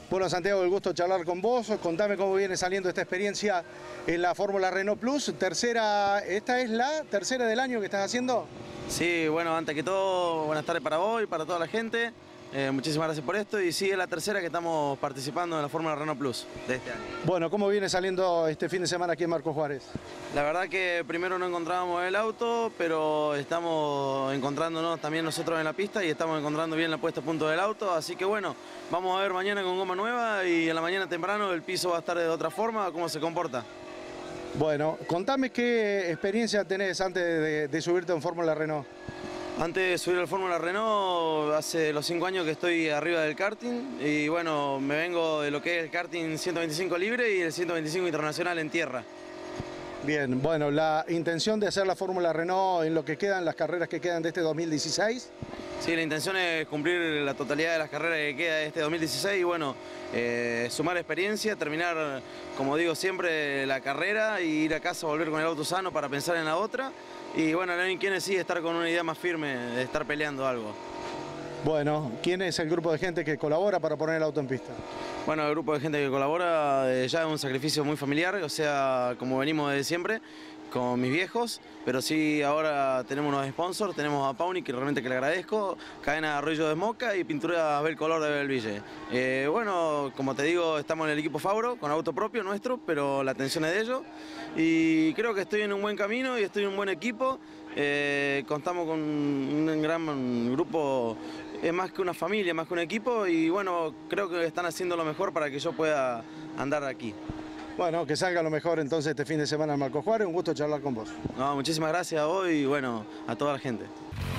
Bueno, Santiago, el gusto de charlar con vos. Contame cómo viene saliendo esta experiencia en la Fórmula Renault Plus. ¿Esta es la tercera del año que estás haciendo? Sí, bueno, antes que todo, buenas tardes para vos y para toda la gente. Muchísimas gracias por esto y sí, es la tercera que estamos participando en la Fórmula Renault Plus de este año. Bueno, ¿cómo viene saliendo este fin de semana aquí en Marcos Juárez? La verdad que primero no encontrábamos el auto, pero estamos encontrándonos también nosotros en la pista y estamos encontrando bien la puesta a punto del auto, así que bueno, vamos a ver mañana con goma nueva y en la mañana temprano el piso va a estar de otra forma, cómo se comporta. Bueno, contame qué experiencia tenés antes de subirte en Fórmula Renault. Antes de subir al Fórmula Renault, hace los 5 años que estoy arriba del karting y bueno, me vengo de lo que es el karting 125 libre y el 125 internacional en tierra. Bien, bueno, la intención de hacer la Fórmula Renault en lo que quedan, las carreras que quedan de este 2016. Sí, la intención es cumplir la totalidad de las carreras que queda de este 2016 y bueno, sumar experiencia, terminar, como digo siempre, la carrera y ir a casa, volver con el auto sano para pensar en la otra. Y bueno, el año que viene sí estar con una idea más firme de estar peleando algo. Bueno, ¿quién es el grupo de gente que colabora para poner el auto en pista? Bueno, el grupo de gente que colabora ya es un sacrificio muy familiar, o sea, como venimos desde siempre, con mis viejos, pero sí ahora tenemos unos sponsors, tenemos a Pauni, que realmente que le agradezco, cadena Arroyo de Moca y pintura Bel Color de Belville. Bueno, como te digo, estamos en el equipo Fabro, con auto propio nuestro, pero la atención es de ellos, y creo que estoy en un buen camino y estoy en un buen equipo, contamos con un gran grupo, es más que una familia, más que un equipo, y bueno, creo que están haciendo lo mejor para que yo pueda andar aquí. Bueno, que salga lo mejor entonces este fin de semana en Marcos Juárez. Un gusto charlar con vos. No, muchísimas gracias a vos y bueno, a toda la gente.